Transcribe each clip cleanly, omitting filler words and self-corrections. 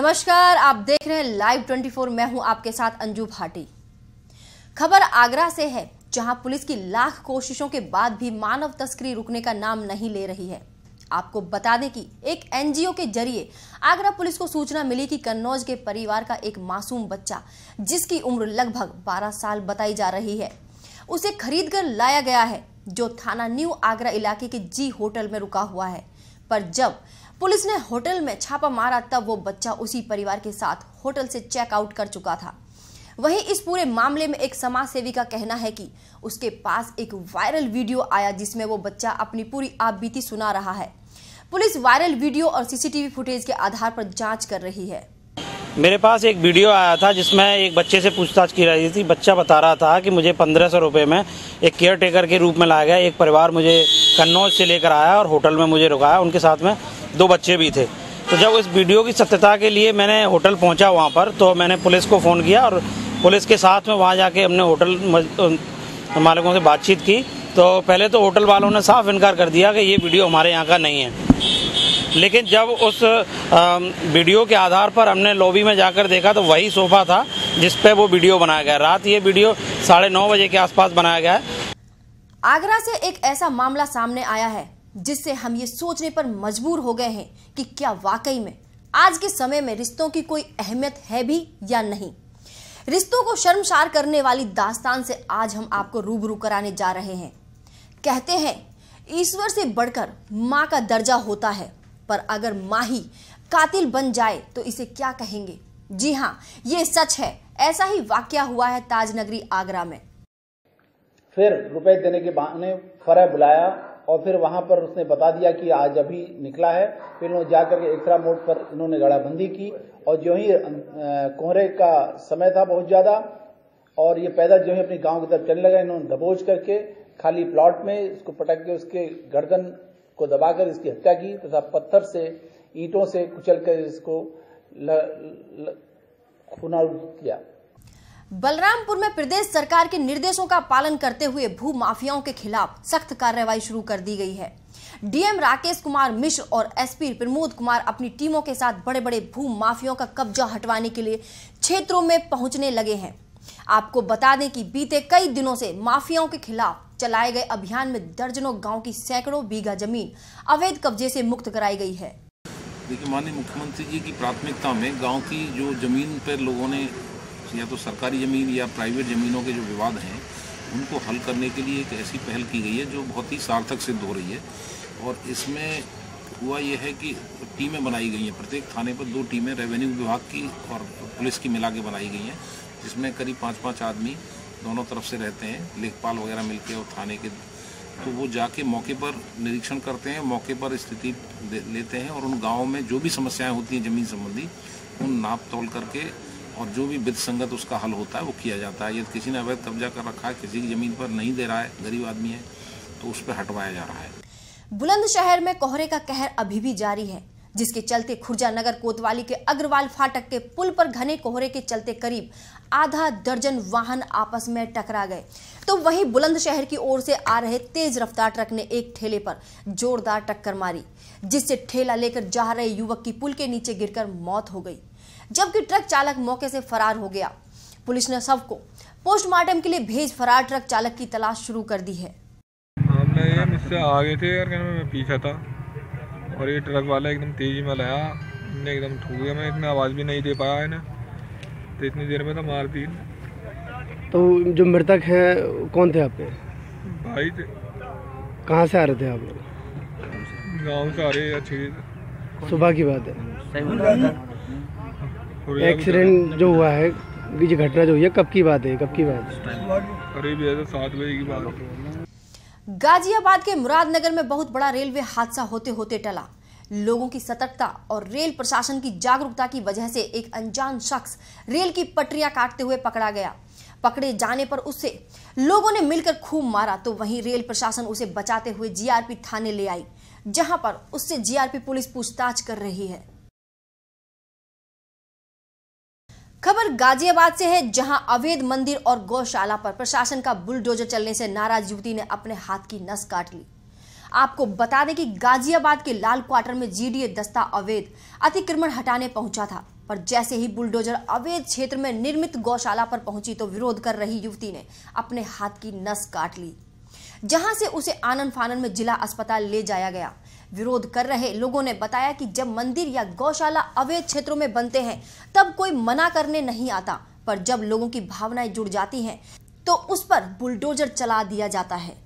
नमस्कार, आप देख रहे हैं लाइव 24। मैं हूं आपके साथ अंजू भाटी। खबर आगरा से है, जहां पुलिस की लाख कोशिशों के बाद भी मानव तस्करी रुकने का नाम नहीं ले रही है। आपको बता दें कि एक एनजीओ के जरिए आगरा पुलिस को सूचना मिली कि कन्नौज के परिवार का एक मासूम बच्चा, जिसकी उम्र लगभग 12 साल बताई जा रही है, उसे खरीद कर लाया गया है, जो थाना न्यू आगरा इलाके के जी होटल में रुका हुआ है। पर जब पुलिस ने होटल में छापा मारा तब वो बच्चा उसी परिवार के साथ होटल से चेकआउट कर चुका था। वहीं इस पूरे मामले में एक समाज सेवी का कहना है कि उसके पास एक वायरल वीडियो आया जिसमें वो बच्चा अपनी पूरी आपबीती सुना रहा है। पुलिस वायरल वीडियो और सीसीटीवी फुटेज के आधार पर जांच कर रही है। मेरे पास एक वीडियो आया था जिसमें एक बच्चे से पूछताछ की रही थी। बच्चा बता रहा था कि मुझे 1500 रुपये में एक केयर टेकर के रूप में लाया गया। एक परिवार मुझे कन्नौज से लेकर आया और होटल में मुझे रुकाया। उनके साथ में 2 बच्चे भी थे। तो जब इस वीडियो की सत्यता के लिए मैंने होटल पहुंचा वहां पर, तो मैंने पुलिस को फ़ोन किया और पुलिस के साथ में वहां जाके हमने होटल मालिकों से बातचीत की। तो पहले तो होटल वालों ने साफ इनकार कर दिया कि ये वीडियो हमारे यहाँ का नहीं है। लेकिन जब उस वीडियो के आधार पर हमने लॉबी में जाकर देखा तो वही सोफा था जिस पे वो वीडियो बनाया गया। रात ये वीडियो 9:30 बजे के आसपास बनाया गया है। आगरा से एक ऐसा मामला सामने आया है जिससे हम ये सोचने पर मजबूर हो गए हैं कि क्या वाकई में आज के समय में रिश्तों की कोई अहमियत है भी या नहीं। रिश्तों को शर्मसार करने वाली दास्तान से आज हम आपको रूबरू कराने जा रहे हैं। कहते हैं ईश्वर से बढ़कर माँ का दर्जा होता है, पर अगर माँ ही कातिल बन जाए तो इसे क्या कहेंगे। जी हाँ, ये सच है। ऐसा ही वाकया हुआ है ताजनगरी आगरा में। फिर रुपए देने के बहाने फरा बुलाया और फिर वहां पर उसने बता दिया कि आज अभी निकला है। फिर उन्होंने जाकर के एक्स्ट्रा मोड पर इन्होंने गड़ाबंदी की और जो ही कोहरे का समय था बहुत ज्यादा, और ये पैदल जो है अपने गांव की तरफ चलने लगा। इन्होंने दबोच करके खाली प्लॉट में इसको पटक के उसके गर्दन को दबाकर इसकी हत्या की तथा पत्थर से, ईंटों से कुचल कर इसको खूनालूद किया। बलरामपुर में प्रदेश सरकार के निर्देशों का पालन करते हुए भू माफियाओं के खिलाफ सख्त कार्रवाई शुरू कर दी गई है। डीएम राकेश कुमार मिश्र और एसपी प्रमोद कुमार अपनी टीमों के साथ बड़े बड़े भू माफियाओं का कब्जा हटवाने के लिए क्षेत्रों में पहुंचने लगे हैं। आपको बता दें कि बीते कई दिनों से माफियाओं के खिलाफ चलाए गए अभियान में दर्जनों गांव की सैकड़ों बीघा जमीन अवैध कब्जे से मुक्त कराई गई है। देखिए, माननीय मुख्यमंत्री जी की प्राथमिकता में गांव की जो जमीन पर लोगों ने या तो सरकारी जमीन या प्राइवेट जमीनों के जो विवाद हैं उनको हल करने के लिए एक ऐसी पहल की गई है जो बहुत ही सार्थक सिद्ध हो रही है। और इसमें हुआ यह है कि टीमें बनाई गई हैं। प्रत्येक थाने पर 2 टीमें रेवेन्यू विभाग की और पुलिस की मिला के बनाई गई हैं, जिसमें करीब 5-5 आदमी दोनों तरफ से रहते हैं, लेखपाल वगैरह मिलके और थाने के। तो वो जाके मौके पर निरीक्षण करते हैं, मौके पर स्थिति लेते हैं और उन गाँव में जो भी समस्याएं होती हैं ज़मीन संबंधी उन नाप तोल करके और जो भी विधि संगत उसका हल होता है वो किया जाता है। यदि किसी ने अवैध कब्जा कर रखा है, किसी की ज़मीन पर नहीं दे रहा है, गरीब आदमी है, तो उस पर हटवाया जा रहा है। बुलंदशहर में कोहरे का कहर अभी भी जारी है, जिसके चलते खुर्जा नगर कोतवाली के अग्रवाल फाटक के पुल पर घने कोहरे के चलते करीब आधा दर्जन वाहन आपस में टकरा गए। तो वहीं बुलंदशहर की ओर से आ रहे तेज रफ्तार ट्रक ने एक ठेले पर जोरदार टक्कर मारी, जिससे ठेला लेकर जा रहे युवक की पुल के नीचे गिरकर मौत हो गई, जबकि ट्रक चालक मौके से फरार हो गया। पुलिस ने शव को पोस्टमार्टम के लिए भेज फरार ट्रक चालक की तलाश शुरू कर दी है। हमने मुझसे आगे थे और मैं पीछे था और ये ट्रक वाला एकदम तेजी में लाया, हमने एकदम ठूक दिया। मैं इतना आवाज़ भी नहीं दे पाया है ना, तो इतनी देर में तो मार दी। तो जो मृतक है कौन थे आपके? भाई थे। कहाँ से आ रहे थे आप लोग? गाँव से आ रहे अच्छी। सुबह की बात है। एक्सीडेंट जो हुआ है, ये घटना जो हुई है, कब की बात है? करीब 7 बजे की बात है। गाजियाबाद के मुरादनगर में बहुत बड़ा रेलवे हादसा होते होते टला। लोगों की सतर्कता और रेल प्रशासन की जागरूकता की वजह से एक अनजान शख्स रेल की पटरियां काटते हुए पकड़ा गया। पकड़े जाने पर उससे लोगों ने मिलकर खूब मारा, तो वहीं रेल प्रशासन उसे बचाते हुए जीआरपी थाने ले आई, जहां पर उससे जीआरपी पुलिस पूछताछ कर रही है। खबर गाजियाबाद से है, जहां अवैध मंदिर और गौशाला पर प्रशासन का बुलडोजर चलने से नाराज युवती ने अपने हाथ की नस काट ली। आपको बता दें कि गाजियाबाद के लाल क्वार्टर में जीडीए दस्ता अवैध अतिक्रमण हटाने पहुंचा था। पर जैसे ही बुलडोजर अवैध क्षेत्र में निर्मित गौशाला पर पहुंची तो विरोध कर रही युवती ने अपने हाथ की नस काट ली, जहां से उसे आनन फानन में जिला अस्पताल ले जाया गया। विरोध कर रहे लोगों ने बताया कि जब मंदिर या गौशाला अवैध क्षेत्रों में बनते हैं तब कोई मना करने नहीं आता, पर जब लोगों की भावनाएं जुड़ जाती हैं तो उस पर बुलडोजर चला दिया जाता है।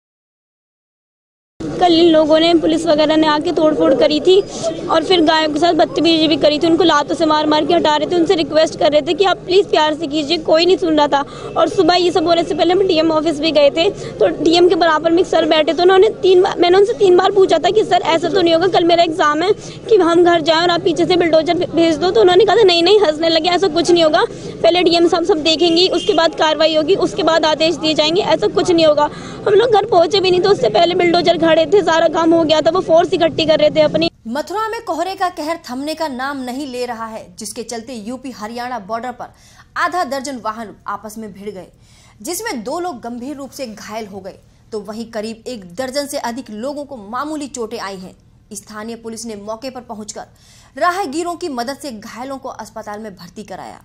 कल इन लोगों ने, पुलिस वगैरह ने आके तोड़फोड़ करी थी और फिर गायों के साथ बदतमीजी भी करी थी। उनको लातों से मार मार के हटा रहे थे। उनसे रिक्वेस्ट कर रहे थे कि आप प्लीज़ प्यार से कीजिए, कोई नहीं सुन रहा था। और सुबह ये सब होने से पहले हम डीएम ऑफिस भी गए थे, तो डीएम के बराबर में एक सर बैठे थे। मैंने उनसे 3 बार पूछा था कि सर ऐसा तो नहीं होगा, कल मेरा एग्जाम है, कि हम घर जाएं और आप पीछे से बुलडोजर भेज दो। तो उन्होंने कहा था नहीं, हंसने लगे, ऐसा कुछ नहीं होगा, पहले डीएम साहब सब देखेंगे, उसके बाद कार्रवाई होगी, उसके बाद आदेश दिए जाएंगे, ऐसा कुछ नहीं होगा। हम लोग घर पहुंचे भी नहीं तो उससे पहले बुलडोजर खड़े थे, सारा काम हो गया था, वो फोर्स इकट्ठी कर रहे थे अपनी। मथुरा में कोहरे का कहर थमने का नाम नहीं ले रहा है, जिसके चलते यूपी हरियाणा बॉर्डर पर आधा दर्जन वाहन आपस में भिड़ गए, जिसमें 2 लोग गंभीर रूप से घायल हो गए, तो वहीं करीब 1 दर्जन से अधिक लोगों को मामूली चोटें आई हैं। स्थानीय पुलिस ने मौके पर पहुंचकर राहगीरों की मदद से घायलों को अस्पताल में भर्ती कराया।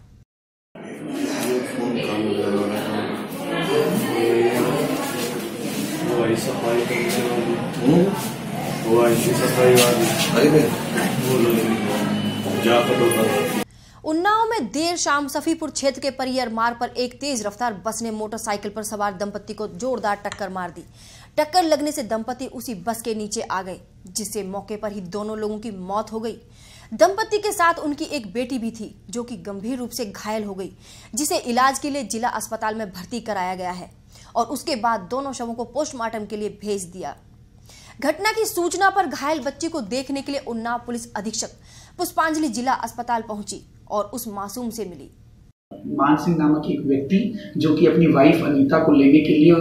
उन्नाव में देर शाम सफीपुर क्षेत्र के परियर मार्ग पर एक तेज रफ्तार बस ने मोटरसाइकिल पर सवार दंपति को जोरदार टक्कर मार दी। टक्कर लगने से दंपति उसी बस के नीचे आ गए, जिससे मौके पर ही दोनों लोगों की मौत हो गई। दंपति के साथ उनकी एक बेटी भी थी, जो कि गंभीर रूप से घायल हो गई, जिसे इलाज के लिए जिला अस्पताल में भर्ती कराया गया है और उसके बाद दोनों शवों को पोस्टमार्टम के लिए भेज दिया। घटना की सूचना पर घायल बच्ची को देखने के लिए उन्नाव पुलिस अधीक्षक पुष्पांजलि जिला अस्पताल पहुंची और उस मासूम से मिली। मान सिंह नामक एक व्यक्ति जो कि अपनी वाइफ अनीता को लेने के लिए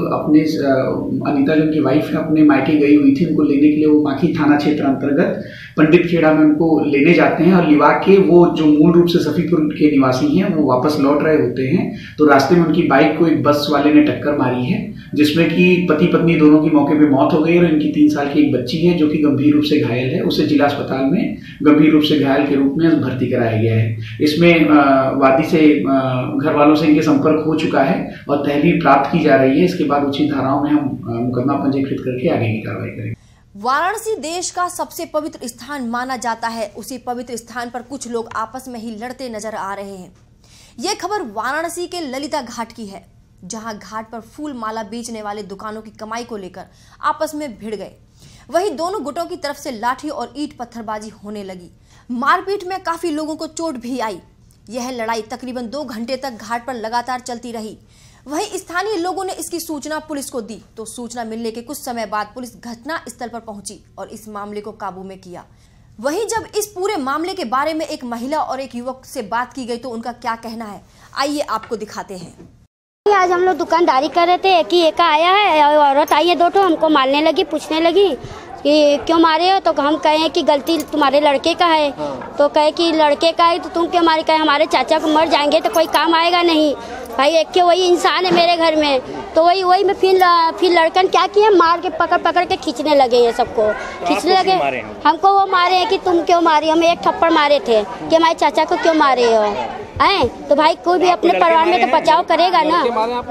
अनीता जो उनकी वाइफ है अपने मायके गई हुई थी, उनको लेने के लिए वो माखी थाना क्षेत्र अंतर्गत पंडित खेड़ा में उनको लेने जाते हैं और लिवा के वो जो मूल रूप से सफीपुर के निवासी हैं वो वापस लौट रहे होते हैं, तो रास्ते में उनकी बाइक को एक बस वाले ने टक्कर मारी है, जिसमें कि पति पत्नी दोनों की मौके पे मौत हो गई और इनकी 3 साल की एक बच्ची है जो कि गंभीर रूप से घायल है। उसे जिला अस्पताल में गंभीर रूप से घायल के रूप में भर्ती कराया गया है। इसमें वादी से घर वालों से इनके संपर्क हो चुका है और तहरीर प्राप्त की जा रही है। इसके बाद उचित धाराओं में हम मुकदमा पंजीकृत करके आगे की कार्रवाई करेंगे। वाराणसी देश का सबसे पवित्र स्थान माना जाता है। उसी पवित्र स्थान पर कुछ लोग आपस में ही लड़ते नजर आ रहे हैं। ये खबर वाराणसी के ललिता घाट की है, जहां घाट पर फूल माला बेचने वाले दुकानों की कमाई को लेकर आपस में भिड़ गए। वहीं दोनों गुटों की तरफ से लाठी और ईंट पत्थरबाजी होने लगी। मारपीट में काफी लोगों को चोट भी आई। यह लड़ाई तकरीबन 2 घंटे तक घाट पर लगातार चलती रही। वहीं स्थानीय लोगों ने इसकी सूचना पुलिस को दी, तो सूचना मिलने के कुछ समय बाद पुलिस घटना स्थल पर पहुंची और इस मामले को काबू में किया। वहीं जब इस पूरे मामले के बारे में एक महिला और एक युवक से बात की गई तो उनका क्या कहना है, आइए आपको दिखाते हैं। आज हम लोग दुकानदारी कर रहे थे कि एक आया है, औरत आई है 2 ठो, हमको मारने लगी, पूछने लगी कि क्यों मारे हो, तो हम कहे कि गलती तुम्हारे लड़के का है। तो कहे कि लड़के का है तो तुम क्यों मारे, कहे हमारे चाचा को मर जाएंगे तो कोई काम आएगा नहीं भाई, एक के वही इंसान है मेरे घर में। तो वही में फिर लड़कन क्या किए, मार के पकड़ के खींचने लगे, ये सबको खींचने लगे। हमको वो मारे हैं कि तुम क्यों मारी, हम एक थप्पड़ मारे थे कि हमारे चाचा को क्यों मारे हो हैं। तो भाई कोई भी अपने परिवार में तो बचाव करेगा ना।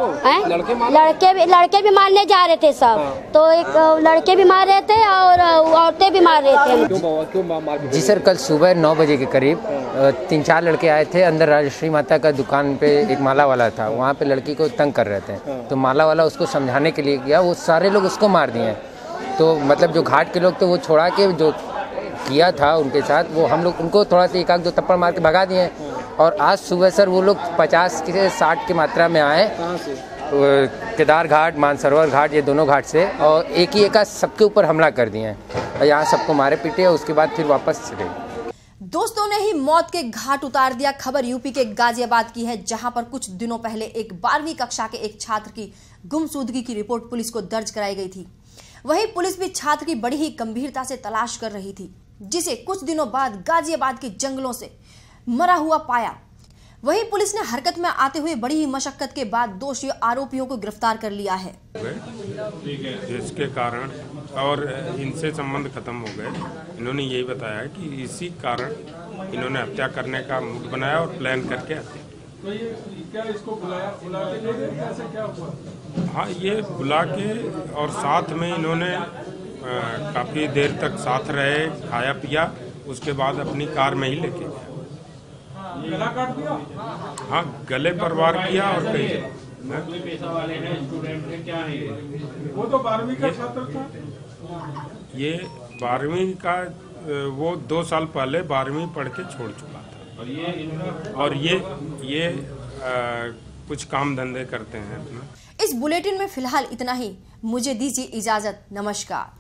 लड़के भी मारने जा रहे थे सब, तो एक लड़के भी मार रहे थे और औरतें भी मार रहे थे। जी सर, कल सुबह 9 बजे के करीब 3-4 लड़के आए थे। अंदर राजश्री माता का दुकान पे एक माला वाला था, वहाँ पे लड़की को तंग कर रहे थे, तो माला वाला उसको समझाने के लिए गया, वो सारे लोग उसको मार दिए। तो मतलब जो घाट के लोग थे वो छोड़ा के जो किया था उनके साथ, वो हम लोग उनको थोड़ा सा 1-2 थप्पड़ मार के भगा दिए। और आज सुबह सर वो लोग 50 से 60 की मात्रा में आए, केदार घाट, मानसरोवर घाट, ये दोनों घाट से, और एक ही सबके ऊपर हमला कर दिए और यहाँ सबको मारे पीटे और उसके बाद फिर वापस चले। दोस्तों ने ही मौत के घाट उतार दिया। खबर यूपी के गाजियाबाद की है, जहां पर कुछ दिनों पहले एक 12वीं कक्षा के एक छात्र की गुमशुदगी की रिपोर्ट पुलिस को दर्ज कराई गई थी। वहीं पुलिस भी छात्र की बड़ी ही गंभीरता से तलाश कर रही थी, जिसे कुछ दिनों बाद गाजियाबाद के जंगलों से मरा हुआ पाया। वहीं पुलिस ने हरकत में आते हुए बड़ी ही मशक्कत के बाद दोषी आरोपियों को गिरफ्तार कर लिया है, जिसके कारण और इनसे संबंध खत्म हो गए। इन्होंने यही बताया कि इसी कारण इन्होंने हत्या करने का मूड बनाया और प्लान करके हत्या। तो ये क्या इसको बुला के ले गए, कैसे क्या हुआ? हाँ, ये बुला के और साथ में इन्होंने काफ़ी देर तक साथ रहे, खाया पिया, उसके बाद अपनी कार में ही लेके गया। गला काट दिया? हाँ, गले पर वार किया और कई पैसा वाले हैं, स्टूडेंट हैं, क्या है? वो तो 12वीं का छात्र था। ये 12वीं का, वो 2 साल पहले 12वीं पढ़ के छोड़ चुका था। और ये कुछ काम धंधे करते हैं अपना। इस बुलेटिन में फिलहाल इतना ही। मुझे दीजिए इजाजत। नमस्कार।